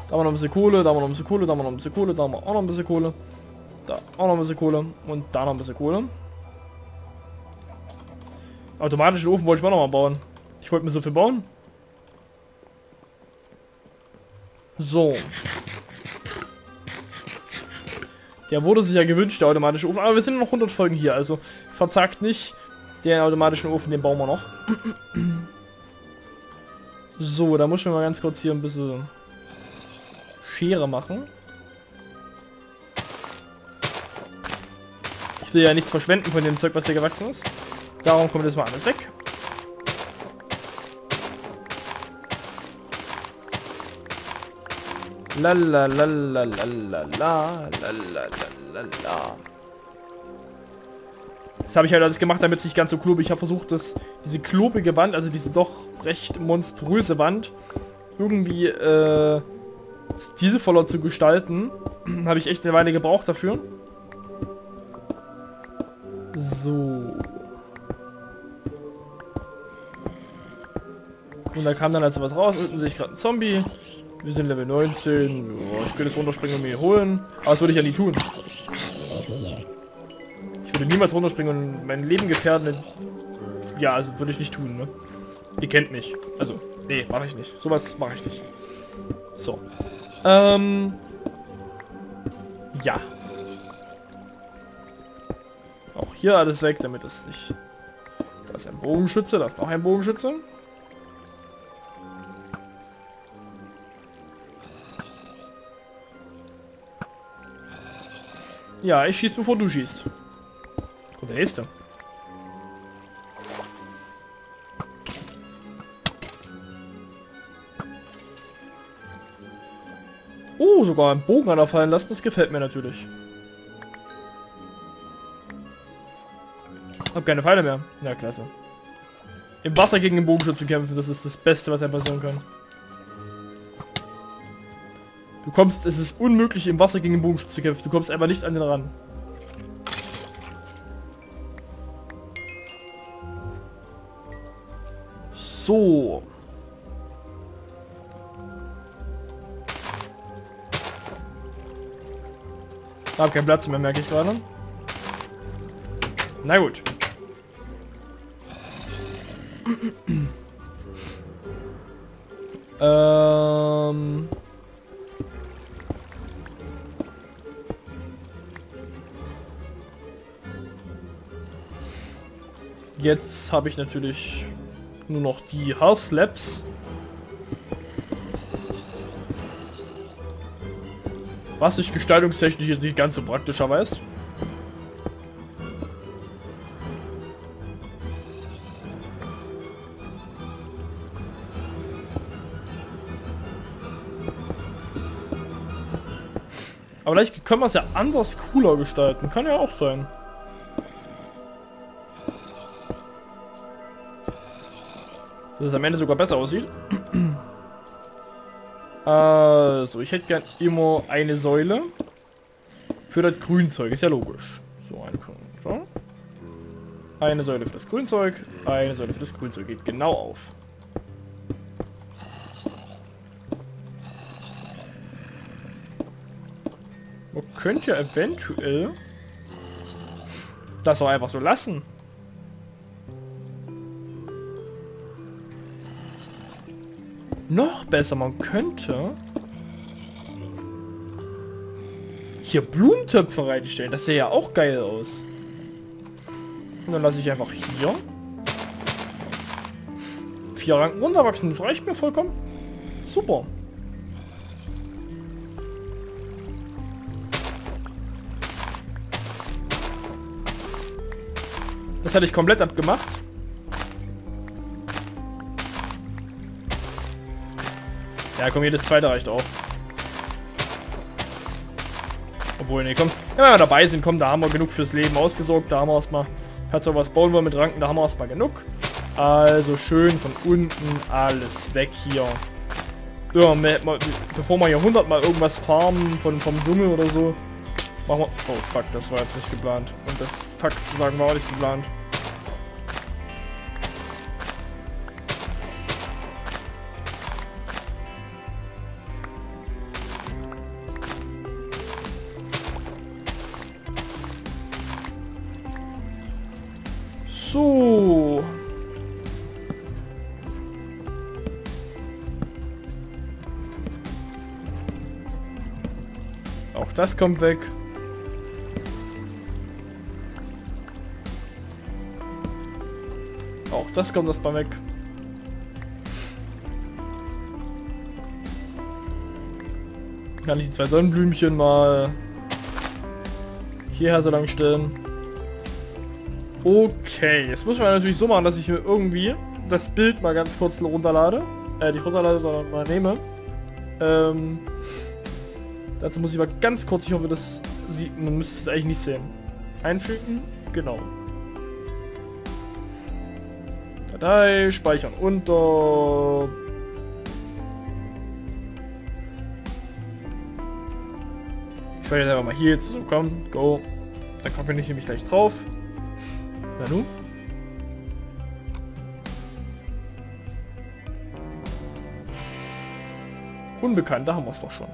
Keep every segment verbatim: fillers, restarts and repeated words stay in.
Da haben wir noch ein bisschen Kohle, da haben wir noch ein bisschen Kohle, da haben wir noch ein bisschen Kohle, da haben wir auch noch ein bisschen Kohle. Da auch noch ein bisschen Kohle und da noch ein bisschen Kohle. Automatischen Ofen wollte ich mal noch mal bauen. Ich wollte mir so viel bauen. So. Der wurde sich ja gewünscht, der automatische Ofen. Aber wir sind noch hundert Folgen hier, also verzagt nicht. Den automatischen Ofen, den bauen wir noch. So, da muss ich mir mal ganz kurz hier ein bisschen Schere machen. Ich will ja nichts verschwenden von dem Zeug, was hier gewachsen ist. Darum kommt jetzt mal alles weg. La la la la la la la la la la. Das habe ich halt alles gemacht, damit es nicht ganz so klobig. Ich habe versucht, dass diese klobige Wand, also diese doch recht monströse Wand, irgendwie äh, stilvoller zu gestalten. Habe ich echt eine Weile gebraucht dafür. So. Und da kam dann also was raus. Unten sehe ich gerade einen Zombie. Wir sind Level neunzehn. Oh, ich könnte jetzt runterspringen und mir holen. Aber das würde ich ja nie tun. Ich würde niemals runterspringen und mein Leben gefährden. Ja, also würde ich nicht tun, ne? Ihr kennt mich. Also, nee, mache ich nicht. Sowas mache ich nicht. So. Ähm. Ja. Auch hier alles weg, damit es nicht... Da ist ein Bogenschütze, da ist noch ein Bogenschütze. Ja, ich schieße, bevor du schießt. Kommt der nächste. Oh, sogar einen Bogen anfallen lassen, das gefällt mir natürlich. Hab keine Pfeile mehr. Ja, klasse. Im Wasser gegen den Bogenschützen kämpfen, das ist das Beste, was einem passieren kann. Du kommst, es ist unmöglich im Wasser gegen den Bogenschützen zu kämpfen. Du kommst einfach nicht an den ran. So. Hab keinen Platz mehr, merke ich gerade. Na gut. ähm... Jetzt habe ich natürlich nur noch die Half Slabs. Was ich gestaltungstechnisch jetzt nicht ganz so praktischer weiß. Aber vielleicht können wir es ja anders cooler gestalten. Kann ja auch sein. Dass es am Ende sogar besser aussieht. Also, ich hätte gern immer eine Säule für das Grünzeug. Ist ja logisch. So, eine, so. Eine Säule für das Grünzeug. Eine Säule für das Grünzeug. Geht genau auf. Man könnte ja eventuell das auch einfach so lassen. Noch besser, man könnte hier Blumentöpfe reinstellen. Das sähe ja auch geil aus. Und dann lasse ich einfach hier vier Ranken runterwachsen. Das reicht mir vollkommen. Super. Das hatte ich komplett abgemacht. Ja, komm, jedes zweite reicht auch. Obwohl, nee, komm. Ja, wenn wir dabei sind, komm, da haben wir genug fürs Leben ausgesorgt. Da haben wir erstmal, falls wir was bauen wollen mit Ranken, da haben wir erstmal genug. Also schön von unten alles weg hier. Ja, bevor wir hier hundert Mal irgendwas farmen von, vom Dschungel oder so, machen wir... Oh, fuck, das war jetzt nicht geplant. Und das Fuck zu sagen war auch nicht geplant. So. Auch das kommt weg. Auch das kommt erstmal weg. Kann ich die zwei Sonnenblümchen mal hierher so lang stellen. Okay, jetzt muss man natürlich so machen, dass ich mir irgendwie das Bild mal ganz kurz runterlade. Äh, nicht runterlade, sondern mal nehme. Ähm, dazu muss ich mal ganz kurz, ich hoffe, das sieht, man müsste es eigentlich nicht sehen. Einfügen, genau. Datei, speichern unter. Ich speichere einfach mal hier jetzt. So, komm, go. Dann kommt ich nämlich gleich drauf. Na nu? Unbekannt, da haben wir es doch schon.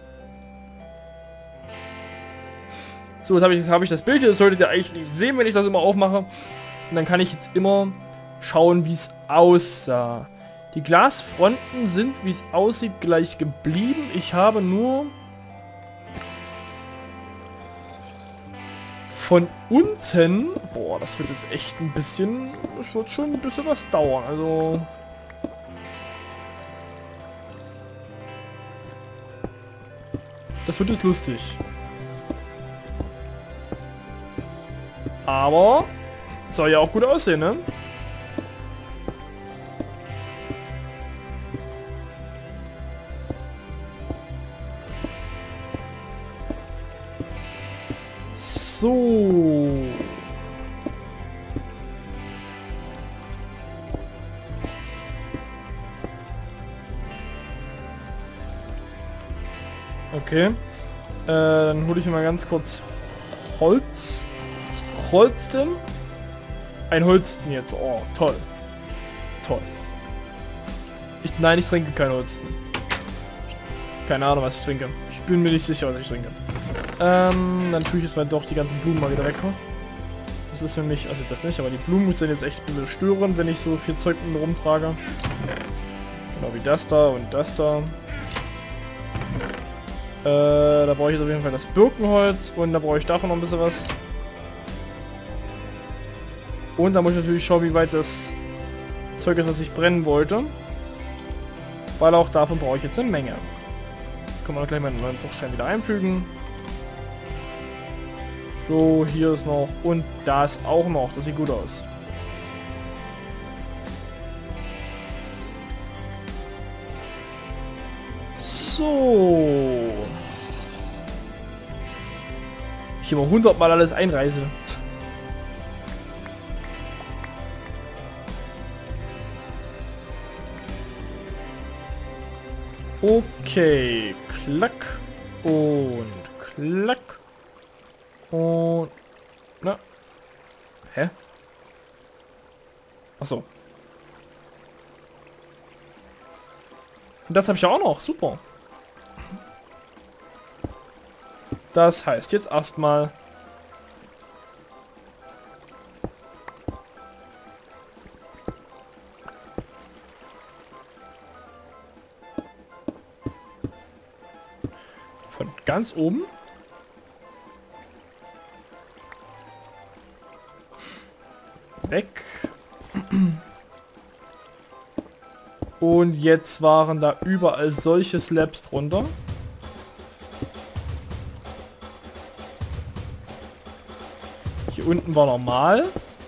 So, jetzt habe ich, hab ich das Bild hier. Das solltet ihr eigentlich nicht sehen, wenn ich das immer aufmache. Und dann kann ich jetzt immer schauen, wie es aussah. Die Glasfronten sind, wie es aussieht, gleich geblieben. Ich habe nur von unten... Boah, das wird jetzt echt ein bisschen... Das wird schon ein bisschen was dauern. Also... Das wird jetzt lustig. Aber... Soll ja auch gut aussehen, ne? So. Okay. Äh, dann hole ich mir mal ganz kurz Holz. Holsten. Ein Holsten jetzt. Oh, toll. Toll. Ich, nein, ich trinke kein Holsten. Keine Ahnung, was ich trinke. Ich bin mir nicht sicher, was ich trinke. Ähm, dann tue ich jetzt mal doch die ganzen Blumen mal wieder weg. Das ist für mich, also das nicht, aber die Blumen sind jetzt echt ein bisschen störend, wenn ich so viel Zeug mit mir rumtrage. Genau wie das da und das da. Äh, da brauche ich jetzt auf jeden Fall das Birkenholz und da brauche ich davon noch ein bisschen was. Und da muss ich natürlich schauen, wie weit das Zeug ist, was ich brennen wollte. Weil auch davon brauche ich jetzt eine Menge. Können wir gleich mal einen neuen Bruchstein wieder einfügen. So, hier ist noch. Und das auch noch. Das sieht gut aus. So. Ich immer hundert Mal alles einreise. Okay, klack und klack und na, hä? Ach so. Und das habe ich ja auch noch, super. Das heißt jetzt erstmal von ganz oben weg. Und jetzt waren da überall solche Slabs drunter. Hier unten war normal.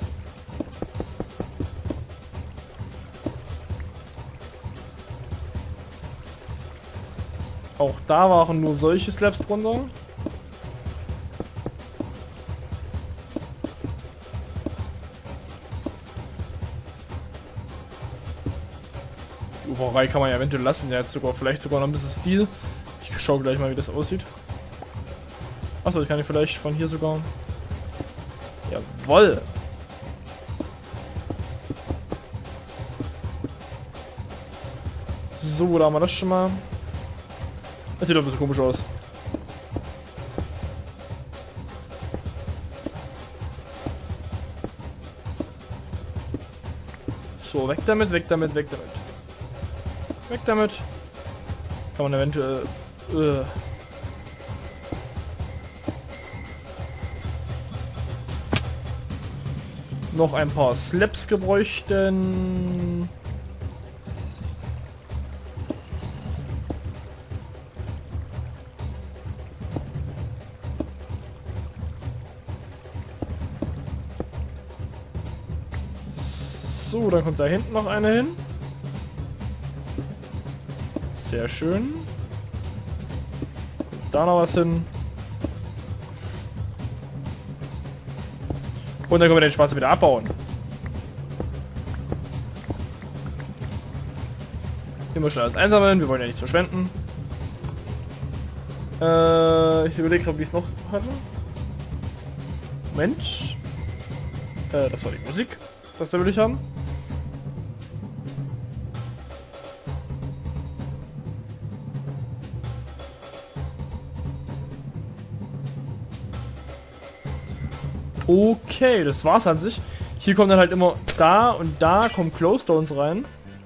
Auch da waren nur solche Slabs drunter. Die Uferei kann man ja eventuell lassen. Der hat sogar vielleicht sogar noch ein bisschen Stil. Ich schaue gleich mal, wie das aussieht. Achso, ich kann ich vielleicht von hier sogar... Jawoll! So, da haben wir das schon mal. Das sieht doch ein bisschen komisch aus. So, weg damit, weg damit, weg damit. Weg damit. Kann man eventuell... Äh, noch ein paar Slabs gebräuchten. So, dann kommt da hinten noch eine hin. Sehr schön. Da noch was hin. Und dann können wir den Spaß wieder abbauen. Immer schnell alles einsammeln. Wir wollen ja nichts verschwenden. Äh, ich überlege gerade, wie ich es noch hatte. Moment. Äh, das war die Musik. Das will ich haben. Okay, das war's an sich. Hier kommen dann halt immer da und da kommen Glowstones rein.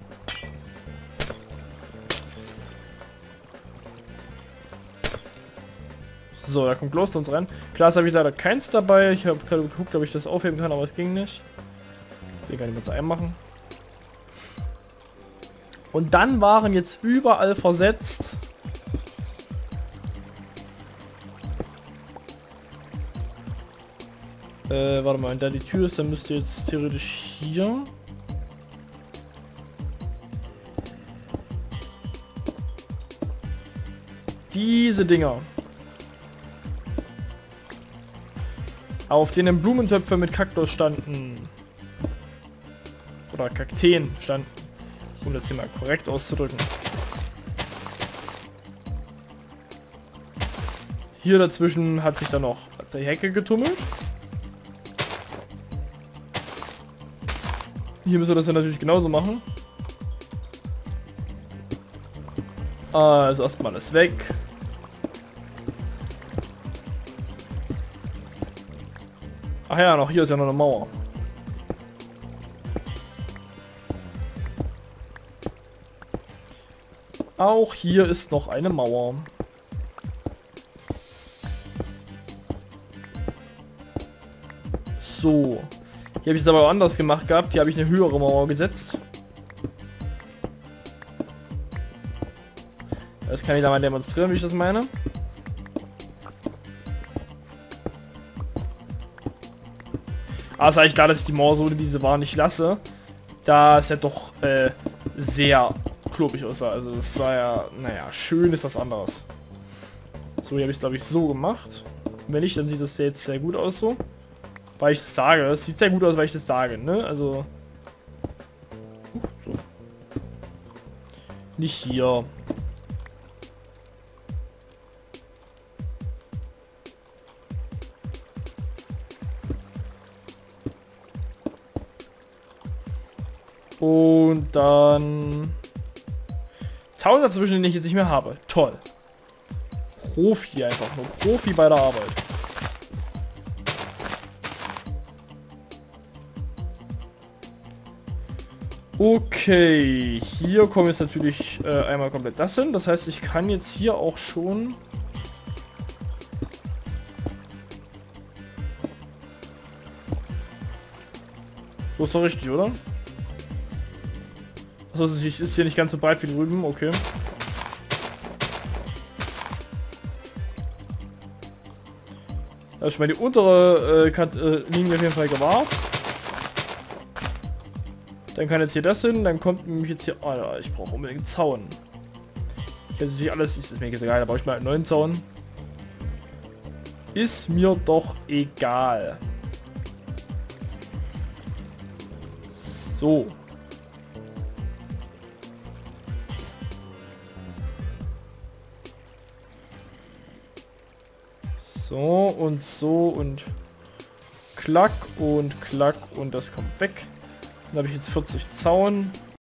So, da kommt Glowstones rein. Klar, habe ich leider keins dabei. Ich habe gerade geguckt, ob ich das aufheben kann, aber es ging nicht. Den kann ich mit zu einem machen. Und dann waren jetzt überall versetzt. Äh, warte mal, wenn da die Tür ist, dann müsste jetzt theoretisch hier... Diese Dinger. Auf denen Blumentöpfe mit Kaktus standen. Oder Kakteen standen. Um das hier mal korrekt auszudrücken. Hier dazwischen hat sich dann noch die Hecke getummelt. Hier müssen wir das ja natürlich genauso machen. Also erstmal alles weg. Ach ja, noch hier ist ja noch eine Mauer. Auch hier ist noch eine Mauer. So. Hier habe ich es aber auch anders gemacht gehabt. Hier habe ich eine höhere Mauer gesetzt. Das kann ich da mal demonstrieren, wie ich das meine. Aber es ist eigentlich klar, dass ich die Mauer so, wie sie war, nicht lasse. Da es ja doch äh, sehr klobig aussah. Also es sah ja, naja, schön ist das anderes. So, hier habe ich es, glaube ich, so gemacht. Wenn nicht, dann sieht das jetzt sehr gut aus so. Weil ich das sage. Es sieht sehr gut aus, weil ich das sage, ne? Also... Uh, so. Nicht hier. Und dann... Zaun dazwischen, den ich jetzt nicht mehr habe. Toll. Profi einfach nur. Profi bei der Arbeit. Okay, hier kommt jetzt natürlich äh, einmal komplett das hin. Das heißt, ich kann jetzt hier auch schon... So ist doch richtig, oder? Also es ist hier nicht ganz so breit wie drüben, okay. Da ist schon mal die untere äh, Kant, äh, Linie auf jeden Fall gewahrt. Dann kann jetzt hier das hin, dann kommt nämlich jetzt hier... Oh, ich brauche unbedingt einen Zaun. Ich hätte natürlich alles... Ist mir jetzt egal, da brauche ich mal einen neuen Zaun. Ist mir doch egal. So. So und so und klack und klack und das kommt weg. Dann habe ich jetzt vierzig Zaun.